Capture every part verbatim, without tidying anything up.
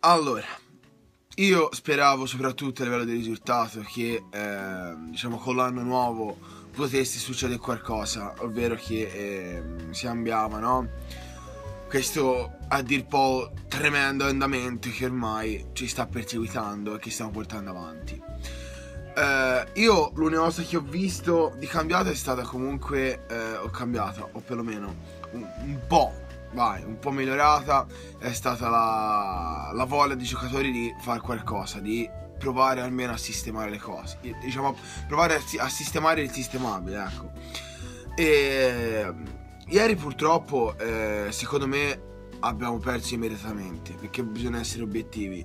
Allora, io speravo soprattutto a livello di risultato che eh, diciamo con l'anno nuovo potesse succedere qualcosa, ovvero che eh, si cambiava, no? Questo a dir po' tremendo andamento che ormai ci sta perseguitando e che stiamo portando avanti. Eh, io l'unica cosa che ho visto di cambiato è stata comunque, eh, ho cambiato, o perlomeno un, un po', vai, un po' migliorata, è stata la, la voglia dei giocatori di fare qualcosa, di provare almeno a sistemare le cose, diciamo, provare a, a sistemare il sistemabile, ecco. E ieri purtroppo, eh, secondo me, abbiamo perso immediatamente, perché bisogna essere obiettivi.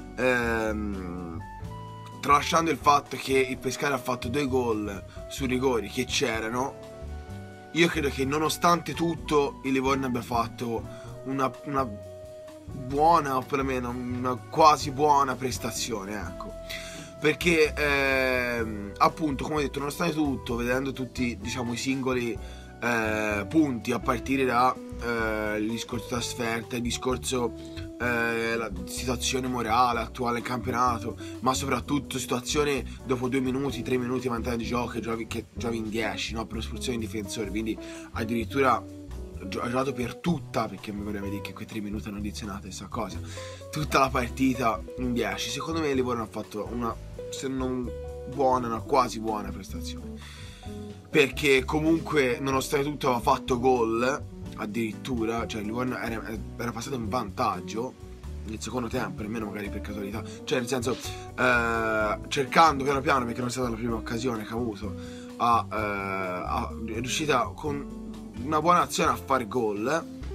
Ehm, tralasciando il fatto che il Pescara ha fatto due gol su rigori che c'erano, io credo che nonostante tutto il Livorno abbia fatto una, una buona, o perlomeno una quasi buona prestazione, ecco. Perché ehm, appunto, come ho detto, nonostante tutto, vedendo tutti, diciamo, i singoli eh, punti a partire da eh, il discorso trasferta, il discorso eh, la situazione morale attuale del campionato, ma soprattutto situazione dopo due minuti, tre minuti di vantaggio di gioco che giocavi, che giocavi in dieci, no? Per espulsione di difensori, quindi addirittura ha giocato per tutta, perché mi vorrei dire che quei tre minuti hanno addizionato questa cosa, tutta la partita in dieci. Secondo me il Livorno ha fatto una, se non buona, una quasi buona prestazione, perché comunque nonostante tutto aveva fatto gol addirittura, cioè il Livorno era, era passato in vantaggio nel secondo tempo, nemmeno magari per casualità, cioè nel senso eh, cercando piano piano, perché non è stata la prima occasione che ha avuto, a, eh, a, è riuscita con una buona azione a fare gol,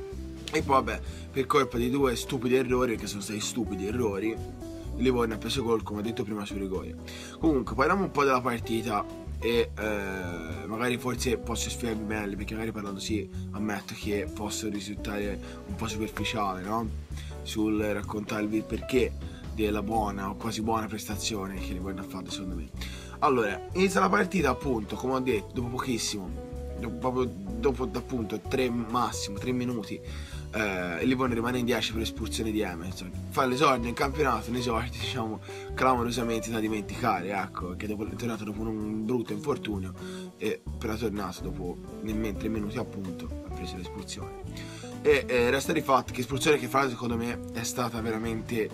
e poi vabbè, per colpa di due stupidi errori, che sono stati stupidi errori, il Livorno ha preso gol, come ho detto prima, sui rigori. Comunque parliamo un po' della partita e eh, magari forse posso spiegarmi meglio, perché magari parlando sì ammetto che posso risultare un po' superficiale, no? Sul raccontarvi il perché della buona o quasi buona prestazione che il Livorno ha fatto, secondo me. Allora, inizia la partita appunto, come ho detto, dopo pochissimo, dopo, proprio dopo appunto tre massimo tre minuti, eh, il Livorno rimane in dieci per espulsione di Emerson. Fa l'esordio in campionato, un esordio diciamo clamorosamente da dimenticare, ecco, che dopo, è tornato dopo un brutto infortunio, e però è tornato dopo nemmeno tre minuti appunto ha preso l'espulsione. E eh, resta di fatto che espulsione che fra l'altro secondo me è stata veramente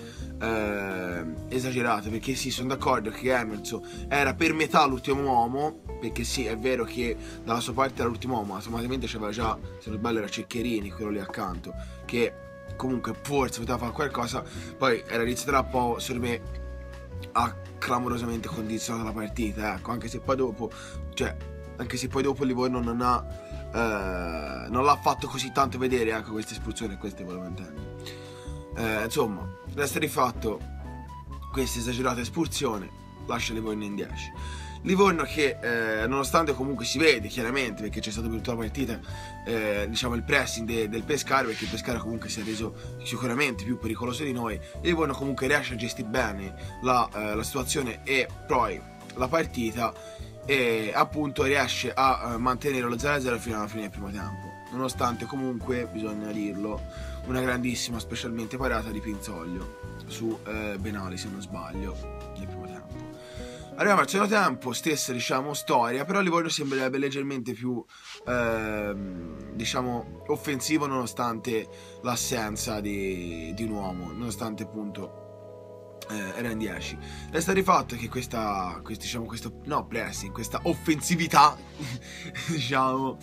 eh, esagerata, perché sì, sono d'accordo che Emerson era per metà l'ultimo uomo, perché sì, è vero che dalla sua parte era l'ultimo uomo, ma automaticamente c'aveva già, se non sbaglio era Ceccherini, quello lì accanto, che comunque forse poteva fare qualcosa. Poi era iniziata un po', secondo me, ha clamorosamente condizionato la partita, ecco, anche se poi dopo, cioè, anche se poi dopo il Livorno non ha Uh, non l'ha fatto così tanto vedere, ecco, questa espulsione, queste volevo intendere. Uh, insomma, resta di fatto questa esagerata espulsione lascia Livorno in dieci. Livorno che eh, nonostante comunque si vede chiaramente, perché c'è stato per tutta la partita eh, diciamo il pressing de, del Pescara, perché il Pescara comunque si è reso sicuramente più pericoloso di noi, il Livorno comunque riesce a gestire bene la, eh, la situazione e poi la partita, e appunto riesce a mantenere lo zero a zero fino alla fine del primo tempo, nonostante comunque, bisogna dirlo, una grandissima, specialmente parata di Pinzoglio su eh, Benali, se non sbaglio, nel primo tempo. Arriviamo al secondo tempo, stessa diciamo storia, però Livorno sembrerebbe leggermente più eh, diciamo offensivo, nonostante l'assenza di, di un uomo, nonostante appunto Eh, era in dieci. Resta di fatto che questa, questa diciamo, questo, no, pressing, questa offensività diciamo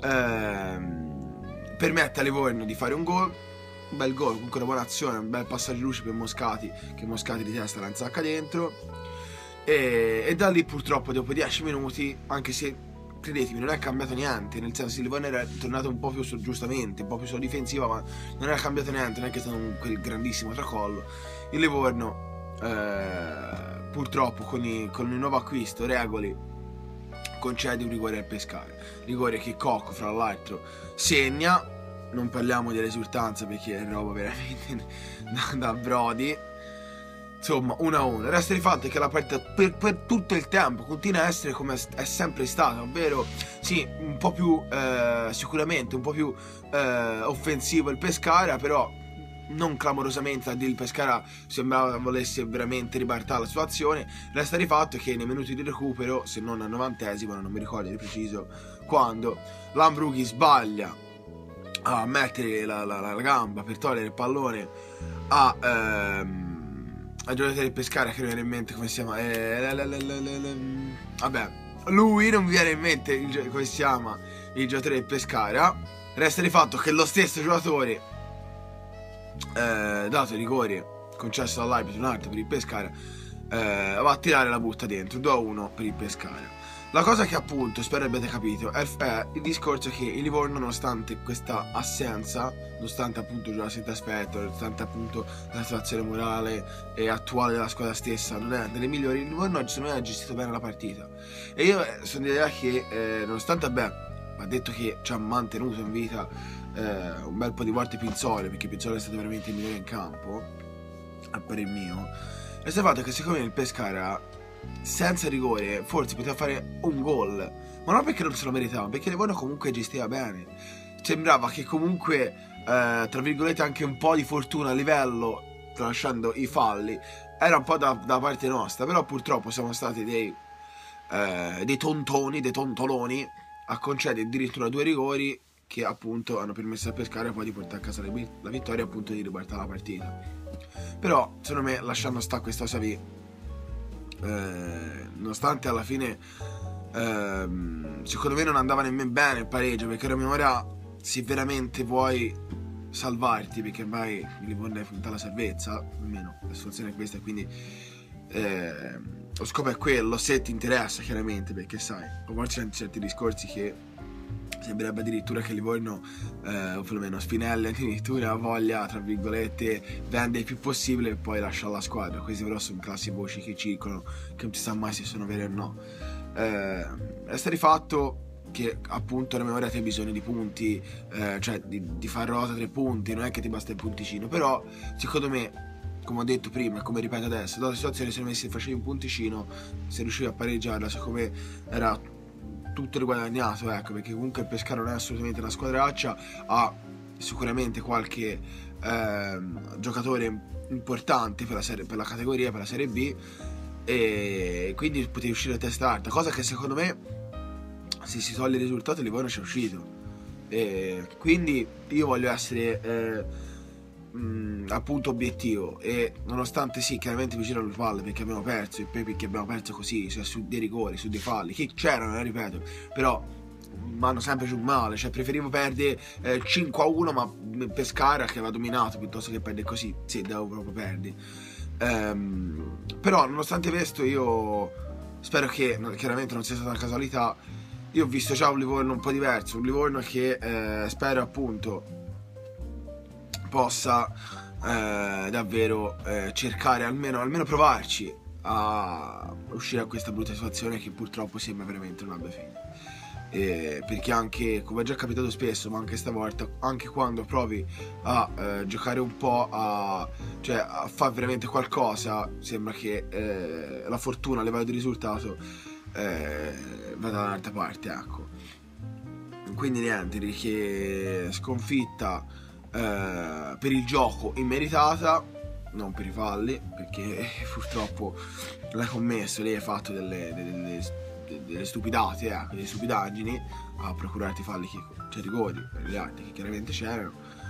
ehm, permette a Livorno di fare un gol, un bel gol, comunque una buona azione, un bel passaggio di luce per Moscati, che Moscati di testa la insacca dentro, e, e da lì purtroppo dopo dieci minuti, anche se credetemi non è cambiato niente, nel senso che Livorno era tornato un po' più su, giustamente un po' più sulla difensiva, ma non era cambiato niente, non è che è stato un, quel grandissimo tracollo. Il Livorno Eh, purtroppo con, i, con il nuovo acquisto Regoli concede un rigore al Pescara, rigore che Cocco fra l'altro segna, non parliamo di esultanza perché è roba veramente da, da Brody. Insomma, uno a uno. Resta di fatto che la partita per, per tutto il tempo continua a essere come è sempre stata, ovvero sì, un po' più eh, sicuramente un po' più eh, offensivo il Pescara, però non clamorosamente, a dire il Pescara sembrava volesse veramente ribaltare la situazione. Resta di fatto che nei minuti di recupero, se non al novantesimo, non mi ricordo di preciso quando, Lambrughi sbaglia a mettere la, la, la gamba per togliere il pallone a ehm, a giocatore del Pescara, che non viene in mente come si chiama, eh, le, le, le, le, le, vabbè, lui non mi viene in mente il, come si chiama il giocatore del Pescara. Resta di fatto che lo stesso giocatore, eh, dato il rigore concesso dall'arbitro, un altro per il Pescara, eh, va a tirare la butta dentro, due a uno per il Pescara. La cosa che appunto spero abbiate capito è, è il discorso che il Livorno, nonostante questa assenza, nonostante appunto già senza aspetto, nonostante appunto la situazione morale e attuale della squadra stessa non è delle migliori, il Livorno oggi secondo me ha gestito bene la partita. E io sono dell'idea che eh, nonostante vabbè, ha detto che ci ha mantenuto in vita eh, un bel po' di volte Pinzoli, perché Pinzoli è stato veramente il migliore in campo a parer mio, e il fatto che secondo me il Pescara senza rigore forse poteva fare un gol, ma non perché non se lo meritava, perché Livorno comunque gestiva bene. Sembrava che comunque eh, tra virgolette anche un po' di fortuna a livello, tralasciando i falli, era un po' da, da parte nostra, però purtroppo siamo stati dei eh, dei tontoni, dei tontoloni a concedere addirittura due rigori che appunto hanno permesso al Pescara poi di portare a casa la vittoria, appunto di ribaltare la partita. Però secondo me, lasciando sta questa cosa lì, Eh, nonostante alla fine ehm, secondo me non andava nemmeno bene il pareggio, perché ora ora se veramente vuoi salvarti, perché ormai il Livorno è punta alla salvezza, almeno la situazione è questa, quindi eh, lo scopo è quello, se ti interessa chiaramente, perché sai, a volte c'è certi discorsi che sembrerebbe addirittura che Livorno, eh, o perlomeno Spinelli addirittura, voglia, tra virgolette, vendere il più possibile e poi lascia la squadra. Queste però sono classi voci che circolano, che non si sa mai se sono vere o no. Eh, resta di fatto che appunto la memoria ti ha bisogno di punti, eh, cioè di, di far rota tre punti, non è che ti basta il punticino, però secondo me, come ho detto prima e come ripeto adesso, data la situazione, se non facevi un punticino, se riuscivi a pareggiarla, secondo me era tutto riguadagnato, ecco, perché comunque il Pescara non è assolutamente una squadraccia, ha sicuramente qualche ehm, giocatore importante per la, serie, per la categoria, per la Serie B, e quindi potevi uscire a testa alta, cosa che secondo me, se si toglie il risultato, il Livorno ci è uscito. E quindi io voglio essere eh, mh, appunto obiettivo, e nonostante sì, chiaramente mi girano le palle perché abbiamo perso, e poi perché abbiamo perso così, cioè su dei rigori, su dei falli che c'erano, eh, ripeto, però mi hanno sempre giù male, cioè preferivo perdere eh, cinque a uno ma Pescara che aveva dominato, piuttosto che perdere così. Sì, devo proprio perdere. Ehm, però nonostante questo io spero che chiaramente non sia stata una casualità. Io ho visto già un Livorno un po' diverso, un Livorno che eh, spero appunto possa eh, davvero eh, cercare, almeno, almeno provarci a uscire da questa brutta situazione che purtroppo sembra veramente non abbia fine. Eh, perché anche, come è già capitato spesso, ma anche stavolta, anche quando provi a eh, giocare un po', a, cioè a fare veramente qualcosa, sembra che eh, la fortuna a livello di risultato eh, vada da un'altra parte, ecco. Quindi niente, che sconfitta eh, per il gioco immeritata, non per i falli, perché purtroppo l'hai commesso, lei hai fatto delle, delle, delle, delle stupidate, eh, delle stupidaggini a procurarti falli, che, cioè rigori per gli altri che chiaramente c'erano.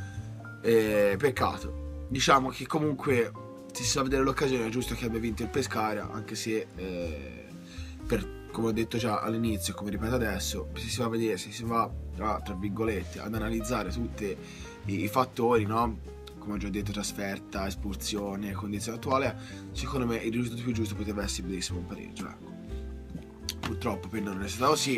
E, peccato, diciamo che comunque se si va a vedere l'occasione è giusto che abbia vinto il Pescara, anche se eh, per, come ho detto già all'inizio, come ripeto adesso, se si va a vedere, se si va a, tra virgolette, ad analizzare tutti i, i fattori, no? Come ho già detto, trasferta, espulsione, condizione attuale, secondo me il risultato più giusto poteva essere benissimo un pareggio, ecco. Purtroppo per noi non è stato così,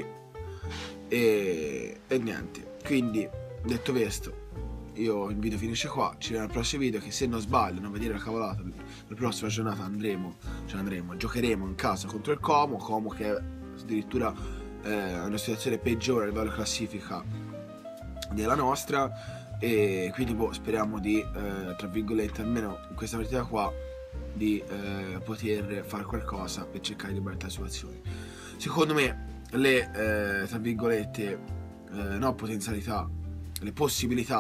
e, e niente. Quindi, detto questo, io il video finisce qua, ci vediamo al prossimo video, che se non sbaglio, non vedere la cavolata, la prossima giornata andremo, cioè andremo, giocheremo in casa contro il Como, Como che è addirittura eh, una situazione peggiore a livello classifica della nostra, e quindi boh, speriamo di, eh, tra virgolette, almeno in questa partita qua, di eh, poter fare qualcosa per cercare di ribaltare la situazione. Secondo me le, eh, tra virgolette, eh, no potenzialità, le possibilità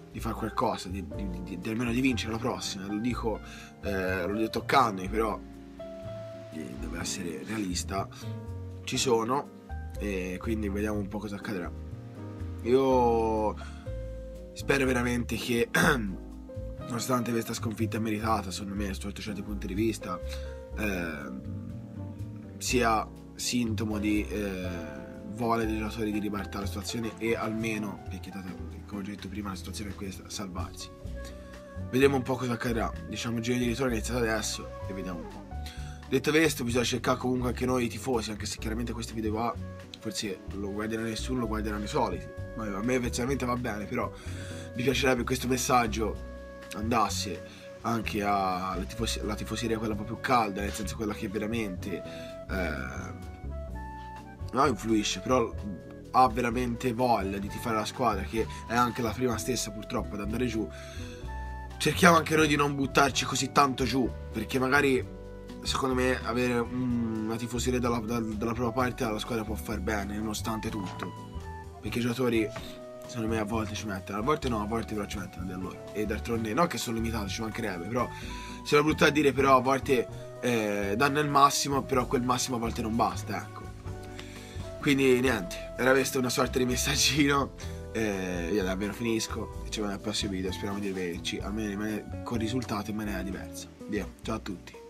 di fare qualcosa, di, di, di, di almeno di vincere la prossima. Lo dico, eh, lo dico toccandomi, però eh, devo essere realista, ci sono, e quindi vediamo un po' cosa accadrà. Io spero veramente che nonostante questa sconfitta meritata, secondo me, sotto certi punti di vista, eh, sia sintomo di eh, voglia dei giocatori di ribaltare la situazione e almeno, perché come ho detto prima la situazione è questa, salvarsi. Vedremo un po' cosa accadrà. Diciamo il giro di ritorno è iniziato adesso e vediamo un po'. Detto questo, bisogna cercare comunque anche noi tifosi, anche se chiaramente questo video qua forse lo guarderà nessuno, lo guarderanno i soliti, ma a me personalmente va bene, però mi piacerebbe che questo messaggio andasse anche alla tifos- la tifoseria, quella un po' più calda, nel senso quella che veramente eh, non influisce, però ha veramente voglia di tifare la squadra, che è anche la prima stessa purtroppo ad andare giù. Cerchiamo anche noi di non buttarci così tanto giù, perché magari secondo me avere una tifoseria dalla, dalla propria parte alla squadra può far bene nonostante tutto, perché i giocatori secondo me a volte ci mettono, a volte no, a volte però ci mettono di loro, e d'altronde non che sono limitati, ci mancherebbe, però se lo brutto a dire, però a volte eh, danno il massimo, però quel massimo a volte non basta, ecco. Quindi niente, era questo una sorta di messaggino, eh, io davvero finisco, ci vediamo nel prossimo video, speriamo di vederci almeno con risultati in maniera diversa. Via, ciao a tutti.